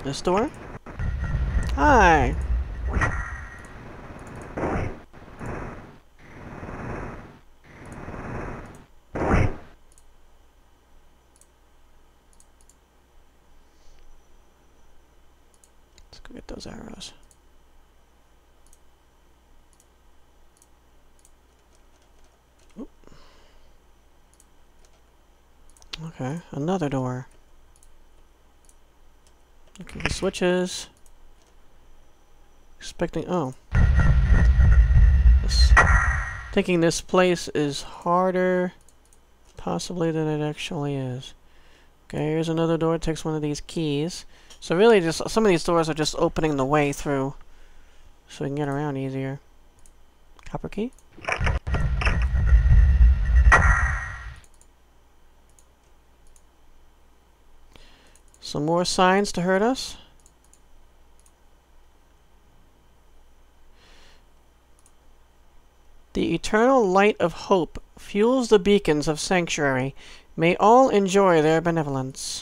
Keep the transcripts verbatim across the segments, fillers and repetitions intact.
This door? Hi! Let's go get those arrows. Oop. Okay, another door. Okay, the switches. Expecting, oh. This, thinking this place is harder, possibly, than it actually is. Okay, here's another door. It takes one of these keys. So really, just some of these doors are just opening the way through, so we can get around easier. Copper key. Some more signs to hurt us. The eternal light of hope fuels the beacons of sanctuary. May all enjoy their benevolence.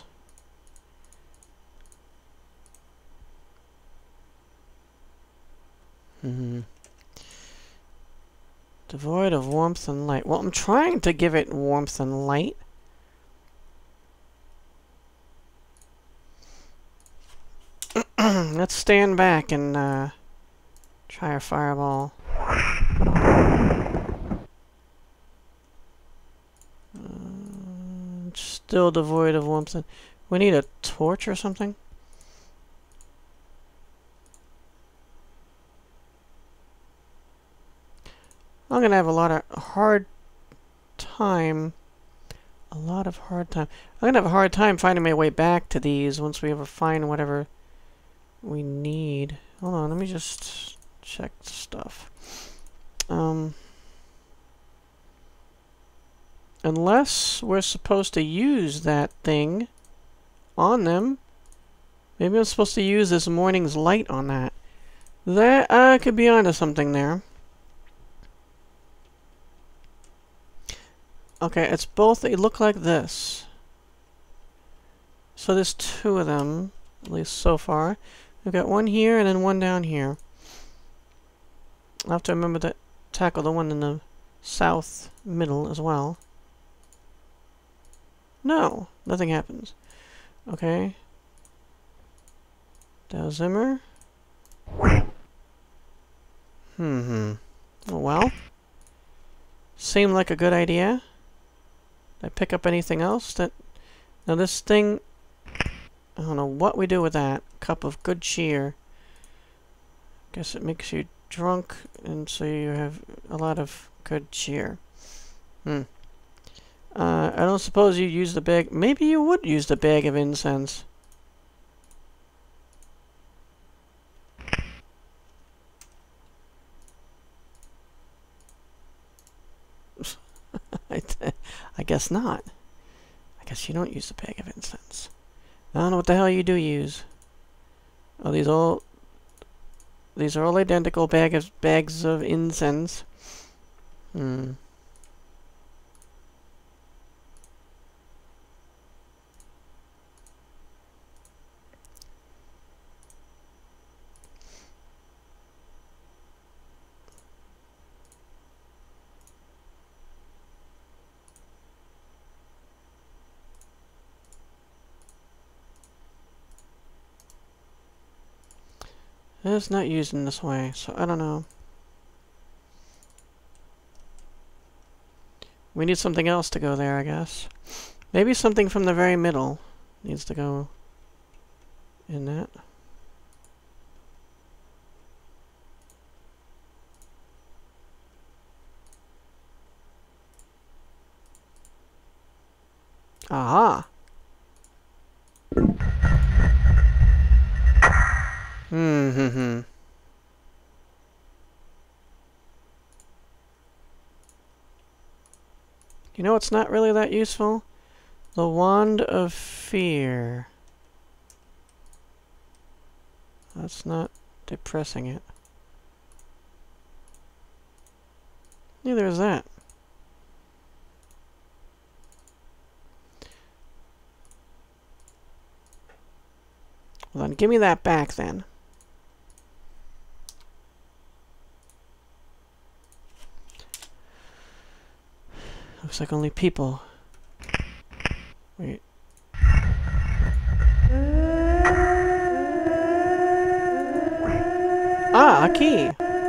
Hmm. Devoid of warmth and light. Well, I'm trying to give it warmth and light. Let's stand back and uh, try a fireball. Uh, still devoid of warmth. And we need a torch or something. I'm gonna have a lot of hard time. A lot of hard time. I'm gonna have a hard time finding my way back to these once we ever find whatever we need. Hold on, let me just check stuff. Um, unless we're supposed to use that thing on them. Maybe I'm supposed to use this morning's light on that. That, I uh, could be onto something there. Okay, it's both, they look like this. So there's two of them, at least so far. We've got one here and then one down here. I'll have to remember to tackle the one in the south middle as well. No, nothing happens. Okay. Dowzimmer. Hmm. Oh, well. Seemed like a good idea. Did I pick up anything else? That now this thing, I don't know what we do with that. Cup of good cheer. Guess it makes you drunk, and so you have a lot of good cheer. Hmm. Uh, I don't suppose you use the bag. Maybe you would use the bag of incense. I, I guess not. I guess you don't use the bag of incense. I don't know what the hell you do use. Oh, these all these are all identical bag of bags of incense. Hmm. It's not used in this way, so I don't know. We need something else to go there, I guess. Maybe something from the very middle needs to go in that. Aha! Hmm, hmm, hmm. You know what's not really that useful? The Wand of Fear. That's not depressing it. Neither is that. Well, then give me that back then. Looks like only people. Wait. Ah, a key!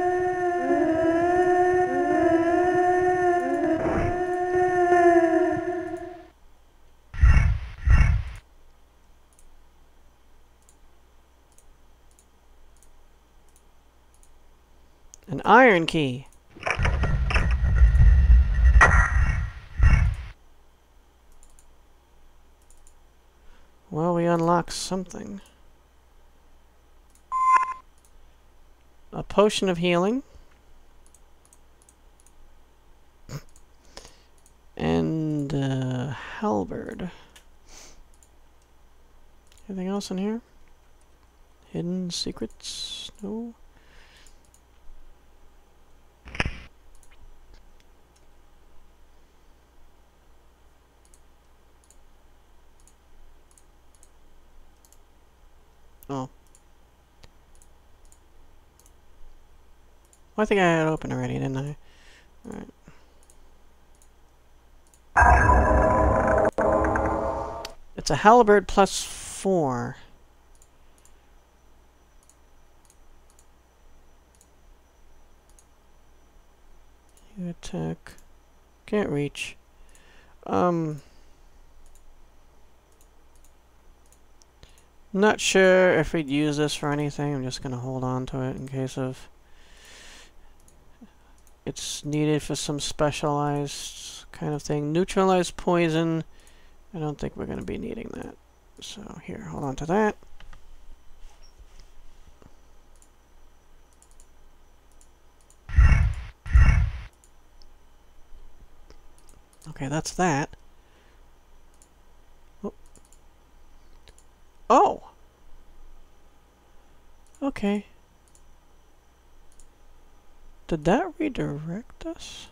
An iron key. Well, we unlocked something. A potion of healing. And a halberd. Anything else in here? Hidden secrets? No. Oh. Well, I think I had it open already, didn't I? Alright. It's a halberd plus four. You attack. Can't reach. Um... Not sure if we'd use this for anything. I'm just gonna hold on to it in case of it's needed for some specialized kind of thing. Neutralize poison. I don't think we're gonna be needing that. So here, hold on to that. Okay, that's that. Oh! Okay. Did that redirect us?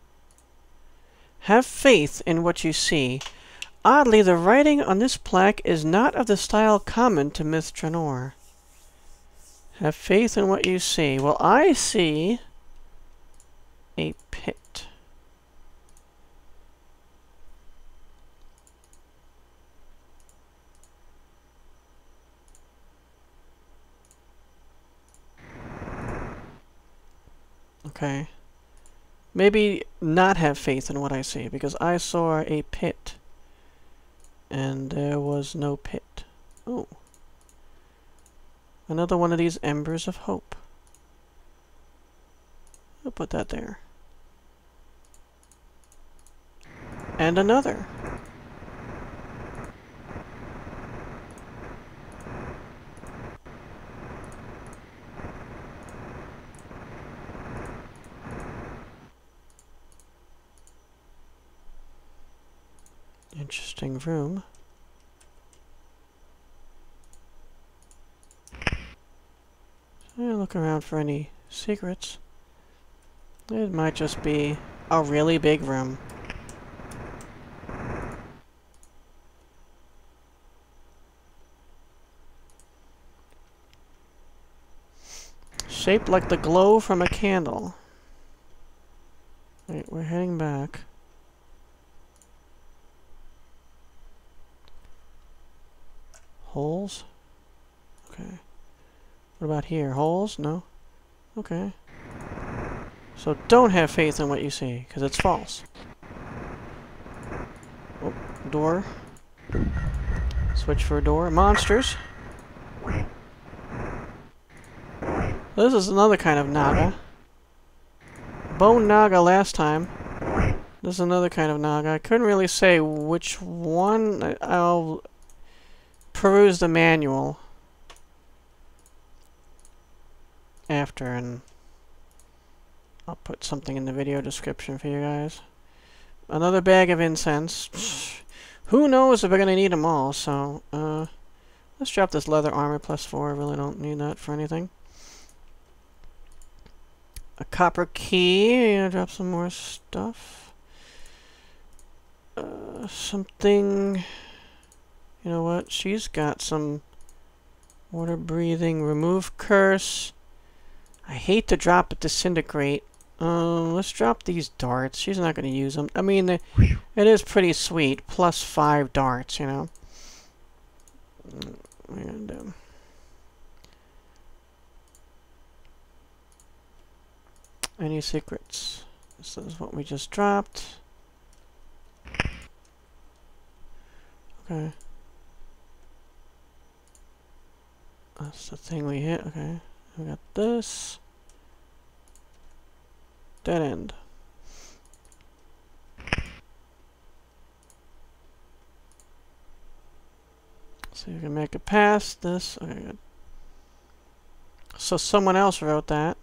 Have faith in what you see. Oddly, the writing on this plaque is not of the style common to Myth Drannor. Have faith in what you see. Well, I see a pit. Okay. Maybe not have faith in what I see, because I saw a pit. And there was no pit. Oh. Another one of these embers of hope. I'll put that there. And another. Interesting room. So I look around for any secrets. It might just be a really big room. Shaped like the glow from a candle. Wait, we're heading back. Holes? Okay. What about here? Holes? No? Okay. So don't have faith in what you see, because it's false. Oh, door. Switch for a door. Monsters. This is another kind of naga. Bone naga last time. This is another kind of naga. I couldn't really say which one. I'll peruse the manual after, and I'll put something in the video description for you guys. Another bag of incense. Who knows if we're gonna need them all, so uh, let's drop this leather armor plus four. I really don't need that for anything. A copper key. Yeah, drop some more stuff. Uh, something... You know what? She's got some Water breathing, remove curse. I hate to drop it, disintegrate. Um, let's drop these darts. She's not going to use them. I mean, they, it is pretty sweet. Plus five darts, you know. And, um, any secrets? This is what we just dropped. Okay. That's the thing we hit. Okay. We got this. Dead end. So you can make it past this. Okay, good. So someone else wrote that.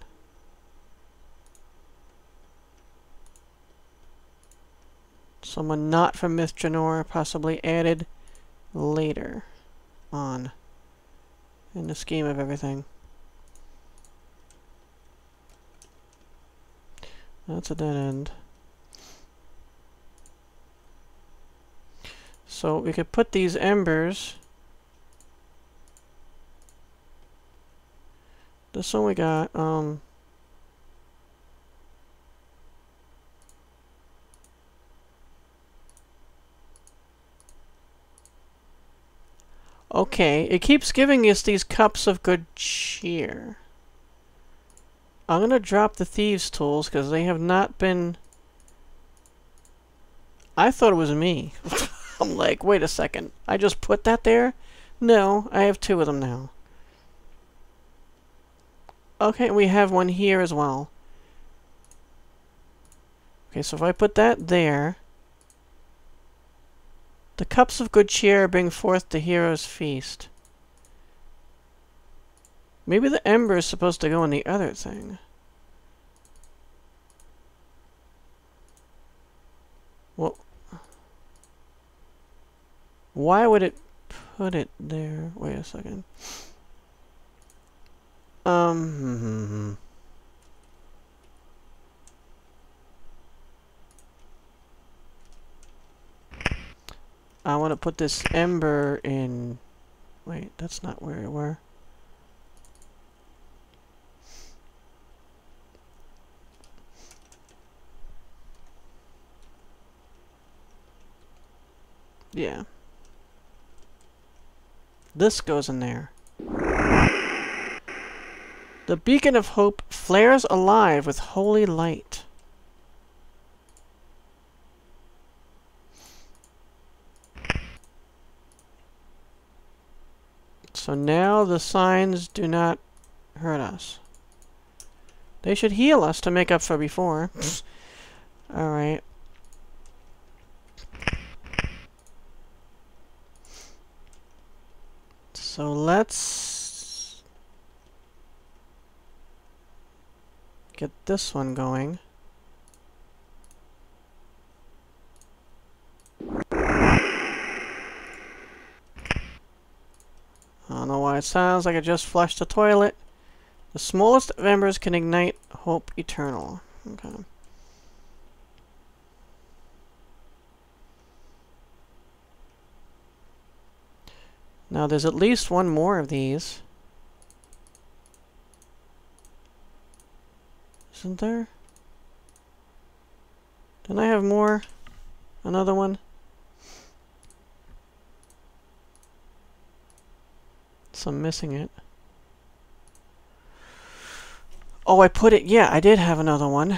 Someone not from Myth Drannor, possibly added later on in the scheme of everything. That's a dead end. So we could put these embers. This one we got, um... okay, it keeps giving us these cups of good cheer. I'm gonna drop the thieves' tools because they have not been... I thought it was me. I'm like, wait a second. I just put that there? No, I have two of them now. Okay, we have one here as well. Okay, so if I put that there... The cups of good cheer bring forth the hero's feast. Maybe the ember is supposed to go in the other thing. Well, why would it put it there? Wait a second. Um, hmm, hmm, hmm. I want to put this ember in... Wait, that's not where we were. Yeah. This goes in there. The beacon of hope flares alive with holy light. So now the signs do not hurt us. They should heal us to make up for before. Alright. So let's get this one going. I don't know why it sounds like I just flushed the toilet. The smallest of embers can ignite hope eternal. Okay. Now there's at least one more of these. Isn't there? Didn't I have more? Another one? So I'm missing it. Oh, I put it... Yeah, I did have another one.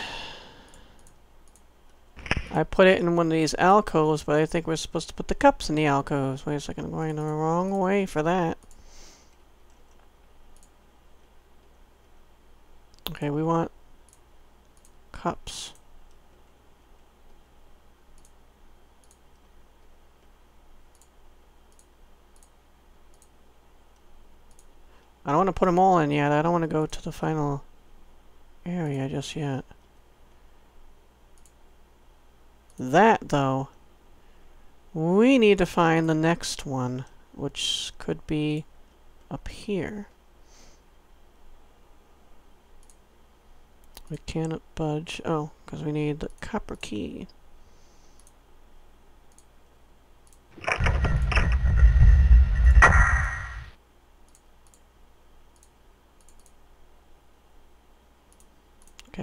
I put it in one of these alcoves, but I think we're supposed to put the cups in the alcoves. Wait a second, I'm going the wrong way for that. Okay, we want cups. I don't want to put them all in yet. I don't want to go to the final area just yet. That, though, we need to find the next one, which could be up here. We cannot budge. Oh, because we need the copper key.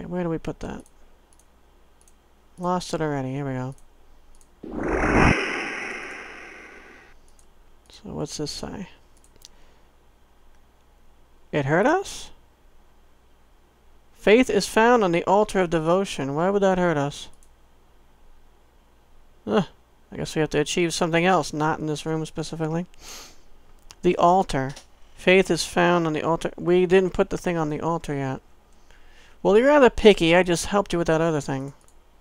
where do we put that? Lost it already. Here we go. So what's this say? It hurt us? Faith is found on the altar of devotion. Why would that hurt us? Ugh. I guess we have to achieve something else, not in this room specifically. The altar. Faith is found on the altar. We didn't put the thing on the altar yet. Well, you're rather picky. I just helped you with that other thing.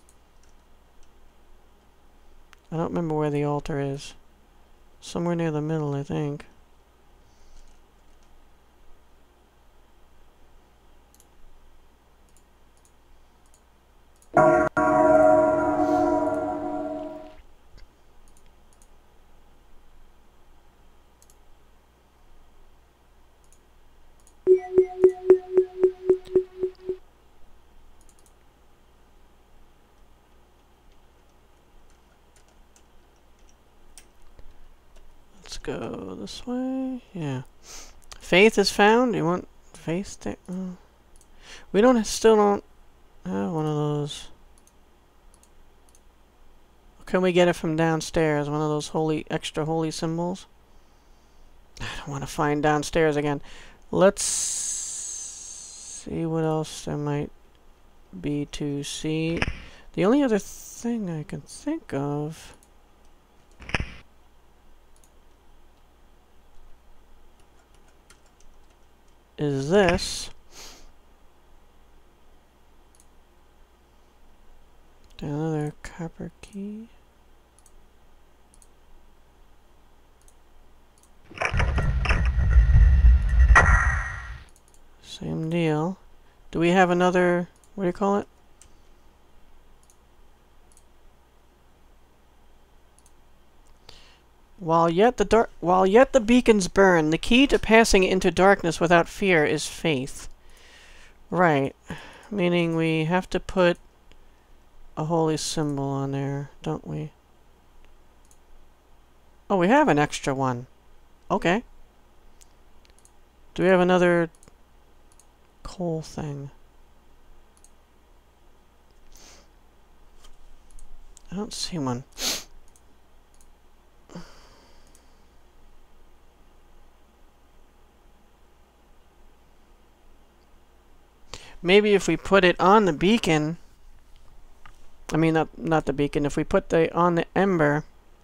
I don't remember where the altar is. Somewhere near the middle, I think. Let's go this way. Yeah. Faith is found. You want faith there? Oh. We don't still don't have one of those. Can we get it from downstairs? One of those holy, extra holy symbols? I don't want to find downstairs again. Let's see what else there might be to see. The only other thing I can think of is this. Another copper key. Same deal. Do we have another, what do you call it? While yet the dark, while yet the beacons burn, the key to passing into darkness without fear is faith. Right. Meaning we have to put a holy symbol on there, don't we? Oh, we have an extra one. Okay. Do we have another coal thing? I don't see one. Maybe if we put it on the beacon, I mean not not the beacon, if we put the on the ember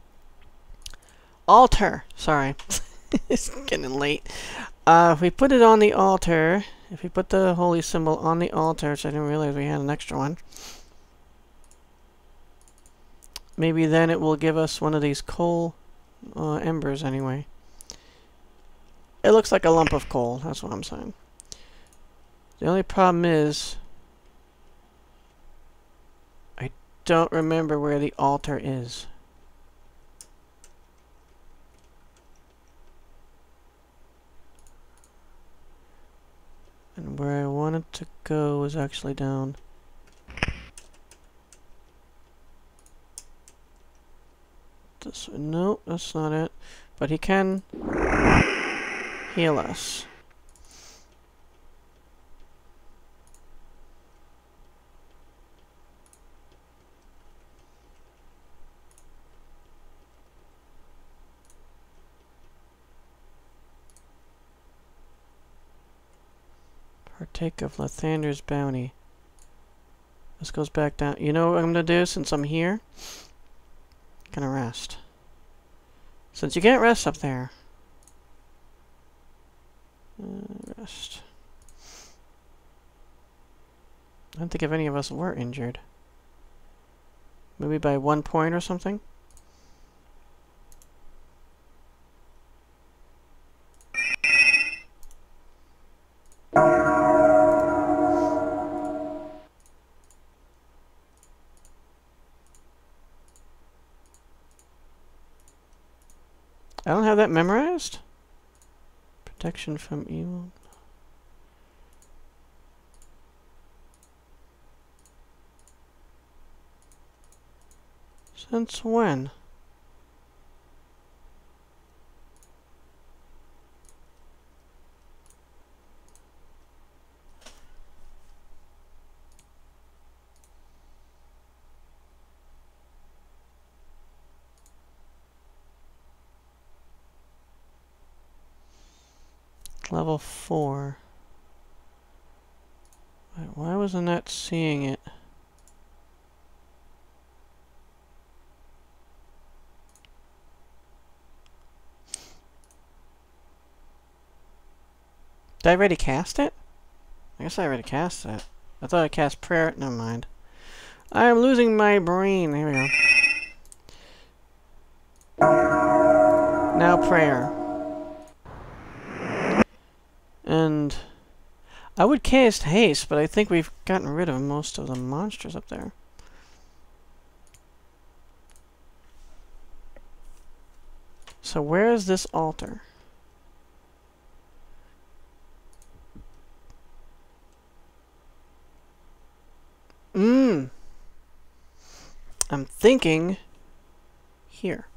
altar, sorry. It's getting late. Uh, if we put it on the altar, if we put the holy symbol on the altar, which I didn't realize we had an extra one, maybe then it will give us one of these coal uh, embers anyway. It looks like a lump of coal, that's what I'm saying. The only problem is I don't remember where the altar is. And where I wanted to go was actually down. This, no, that's not it. But he can heal us. Partake of Lathander's bounty. This goes back down. You know what I'm going to do since I'm here? I'm going to rest. Since you can't rest up there. Uh, rest. I don't think if any of us were injured. Maybe by one point or something? I don't have that memorized. Protection from evil. Since when? level four. Wait, why wasn't that seeing it? Did I already cast it? I guess I already cast it. I thought I cast prayer. Never mind. I am losing my brain. Here we go. Now prayer. And I would cast haste, but I think we've gotten rid of most of the monsters up there. So where is this altar? Mmm. I'm thinking here.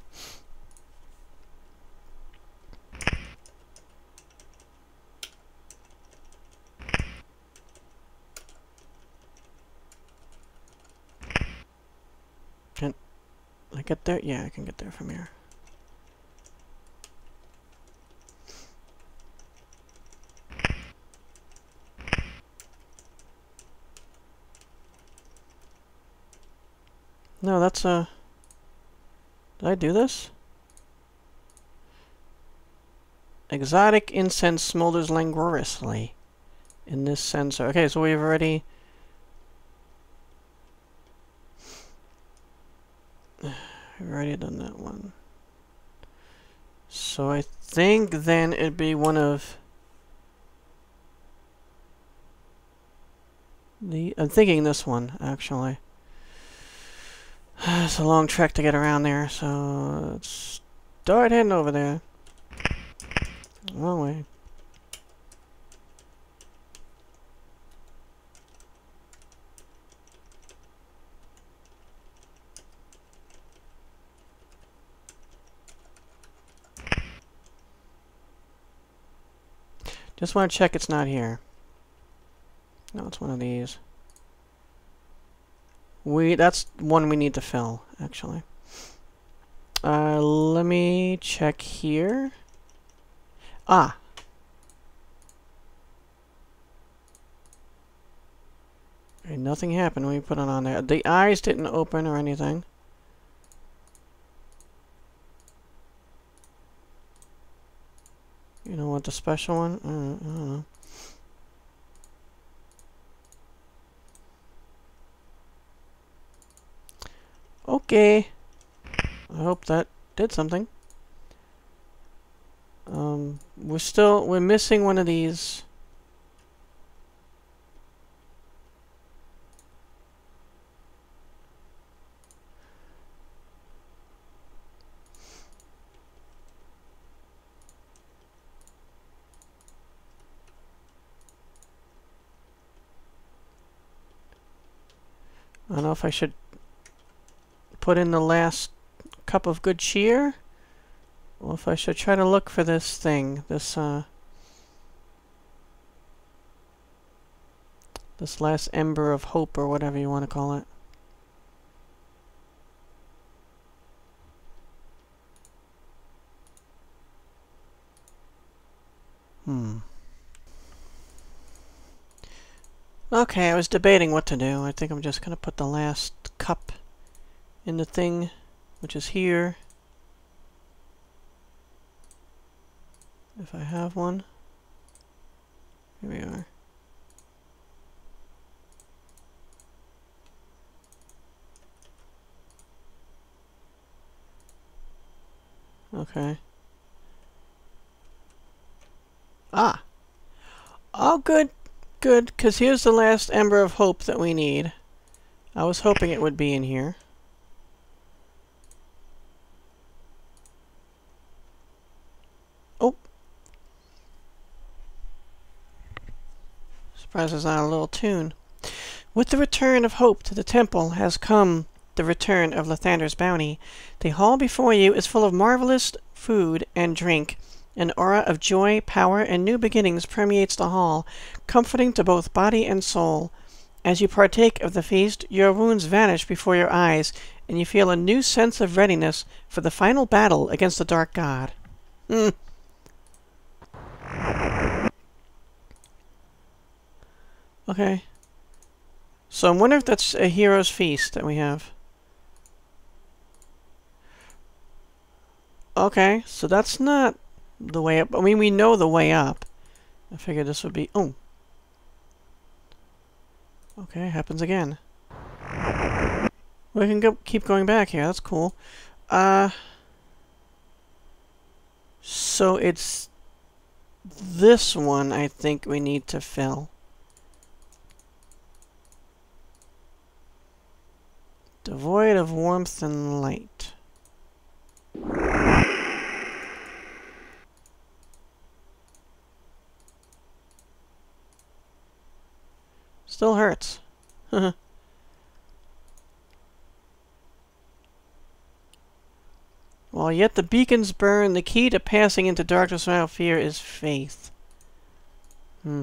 Can I get there? Yeah, I can get there from here. No, that's a... Did I do this? Exotic incense smolders languorously in this sensor. Okay, so we've already... We've already done that one. So I think then it'd be one of... the... I'm thinking this one, actually. It's a long trek to get around there, so let's start heading over there. Long way. Just want to check it's not here. No, it's one of these. We, that's one we need to fill, actually. Uh, let me check here. Ah. Okay, nothing happened when we put it on there. The eyes didn't open or anything. You know what, the special one? Uh, I don't know. Okay. I hope that did something. Um, we're still, we're missing one of these. I don't know if I should put in the last cup of good cheer, or if I should try to look for this thing, this uh, this last ember of hope, or whatever you want to call it. Hmm. Okay, I was debating what to do. I think I'm just gonna put the last cup in the thing, which is here. If I have one. Here we are. Okay. Ah! Oh, good. Good, because here's the last ember of hope that we need. I was hoping it would be in here. Oh! Surprised it's not a little tune. With the return of hope to the temple has come the return of Lathander's bounty. The hall before you is full of marvelous food and drink. An aura of joy, power, and new beginnings permeates the hall, comforting to both body and soul. As you partake of the feast, your wounds vanish before your eyes, and you feel a new sense of readiness for the final battle against the Dark God. Hmm. Okay. So I wonder if that's a hero's feast that we have. Okay, so that's not the way up. I mean, we know the way up. I figured this would be... Oh. Okay, happens again. We can go keep going back here. That's cool. Uh... So it's... this one I think we need to fill. Devoid of warmth and light. Still hurts. While yet the beacons burn, the key to passing into darkness without fear is faith. Hmm.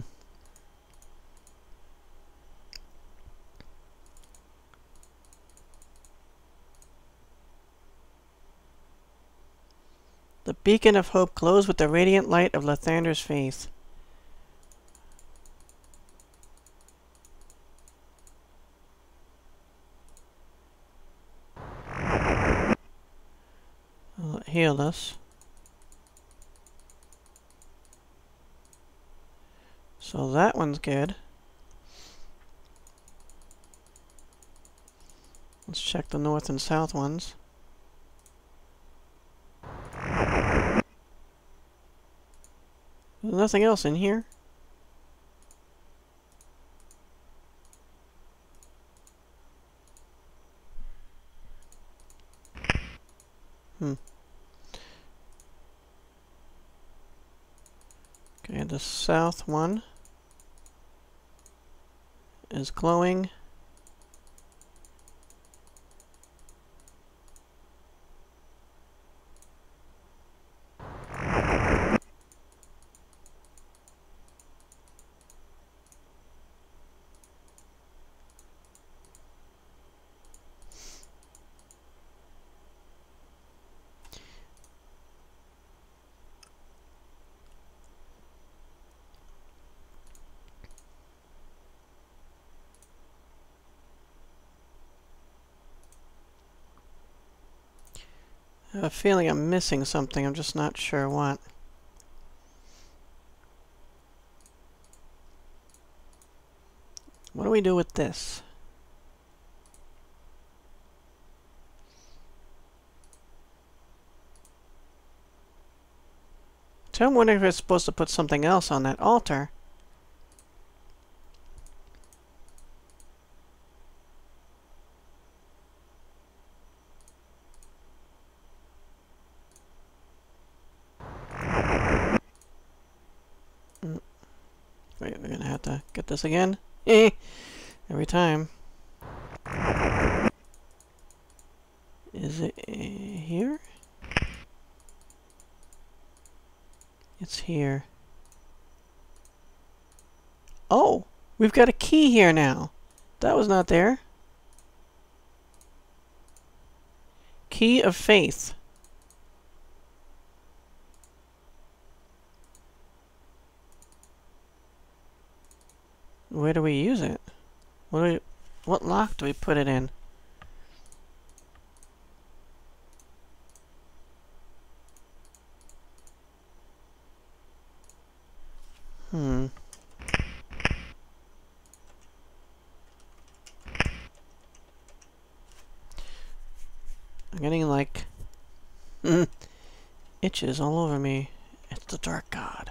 The beacon of hope glows with the radiant light of Lathander's faith. Will it heal us? So that one's good. Let's check the north and south ones. There's nothing else in here. Hmm. Okay, the south one is glowing. I have a feeling I'm missing something, I'm just not sure what. What do we do with this? So I'm wondering if we're supposed to put something else on that altar. Wait, we're gonna have to get this again. Eh, every time. Is it uh, here? It's here. Oh, we've got a key here now. That was not there. Key of faith. Where do we use it? What do we, what lock do we put it in? Hmm. I'm getting like mm, itches all over me. It's the dark god.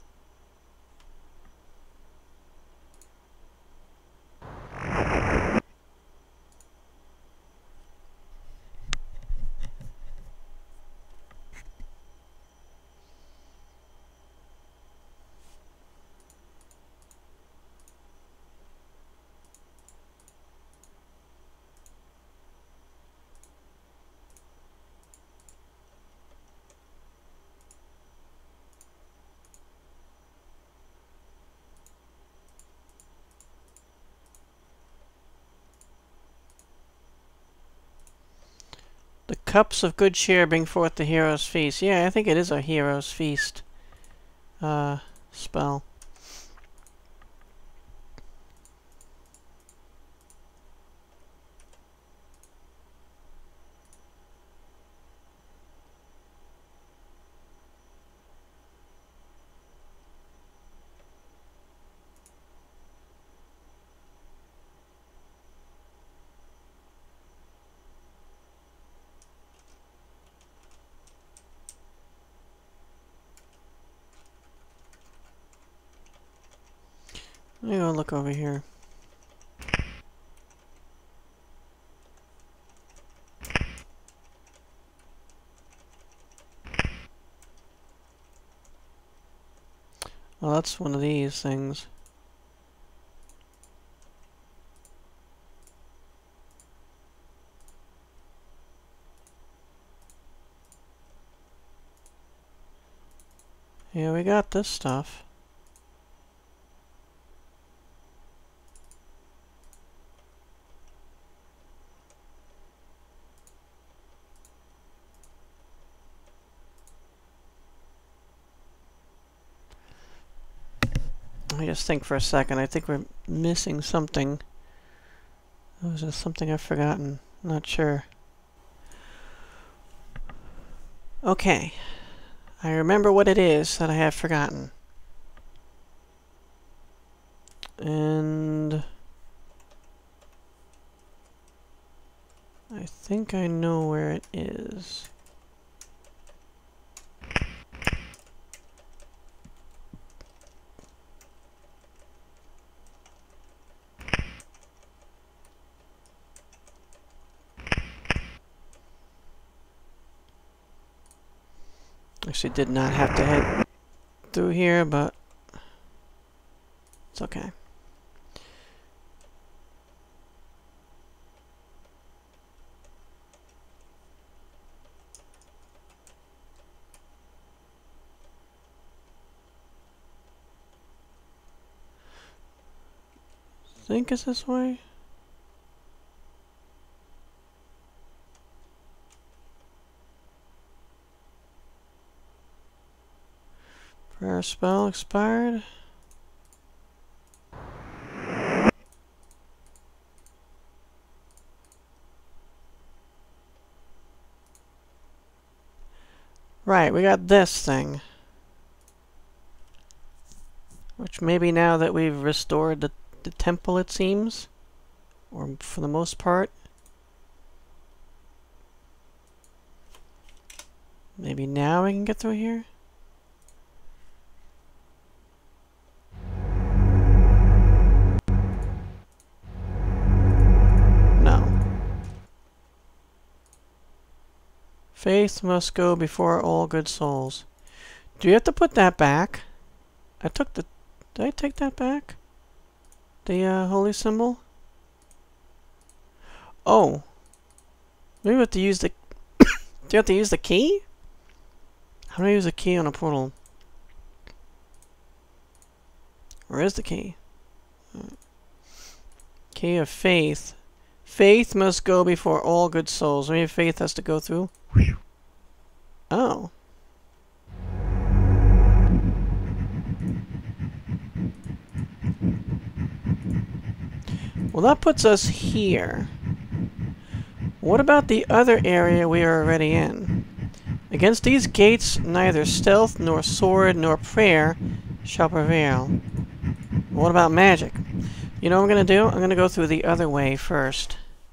The cups of good cheer bring forth the hero's feast. Yeah, I think it is a hero's feast uh, spell. Let me go look over here. Well, that's one of these things. Yeah, we got this stuff. Let me just think for a second. I think we're missing something. Or was there something I've forgotten? Not sure. Okay. I remember what it is that I have forgotten. And I think I know where it is. Actually did not have to head through here, but it's okay. I think it's this way. Prayer spell expired. Right, we got this thing. Which maybe now that we've restored the, the temple, it seems. Or for the most part. Maybe now we can get through here? Faith must go before all good souls. Do you have to put that back? I took the... Did I take that back? The uh, holy symbol? Oh. Maybe we have to use the... Do you have to use the key? How do I use a key on a portal? Where is the key? Key of faith. Faith must go before all good souls. Maybe faith has to go through. Oh. Well, that puts us here. What about the other area we are already in? Against these gates, neither stealth, nor sword, nor prayer shall prevail. What about magic? You know what I'm going to do? I'm going to go through the other way first.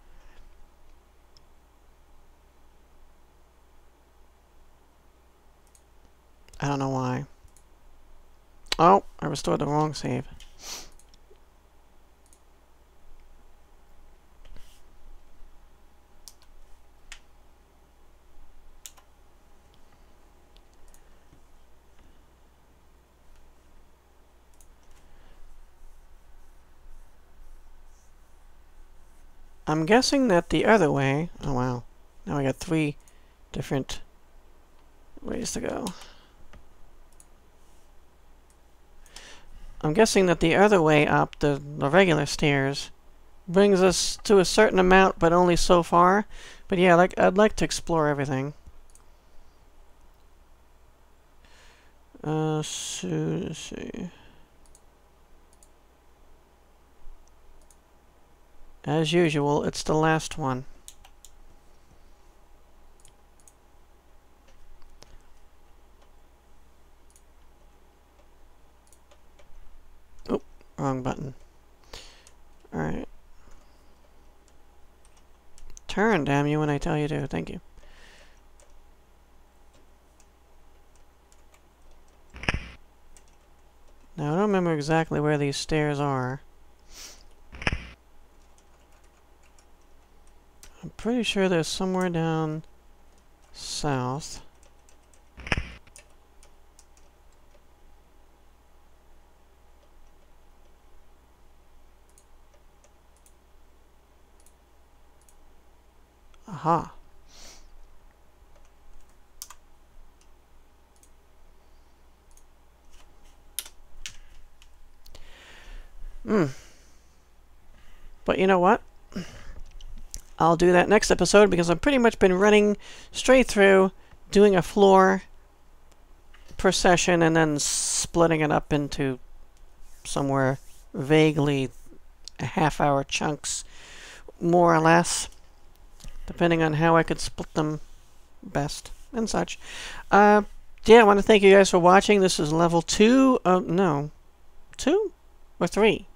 I don't know why. Oh, I restored the wrong save. I'm guessing that the other way... Oh, wow. Now I got three different ways to go. I'm guessing that the other way up, the, the regular stairs, brings us to a certain amount, but only so far. But yeah, like I'd like to explore everything. Uh, so, let's see. As usual, it's the last one. Oh, wrong button. Alright. Turn, damn you, when I tell you to. Thank you. Now, I don't remember exactly where these stairs are. I'm pretty sure they're somewhere down south. Aha. Hmm. But you know what? I'll do that next episode because I've pretty much been running straight through, doing a floor per session, and then splitting it up into somewhere vaguely half-hour chunks, more or less, depending on how I could split them best and such. Uh, yeah, I want to thank you guys for watching. This is level two. Uh, no, two or three.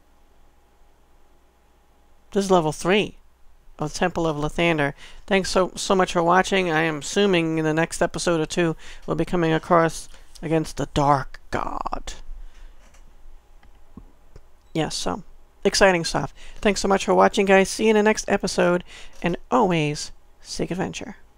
This is level three of Temple of Lathander. Thanks so so much for watching. I am assuming in the next episode or two we'll be coming across against the Dark God. Yes, so exciting stuff. Thanks so much for watching, guys. See you in the next episode, and always seek adventure.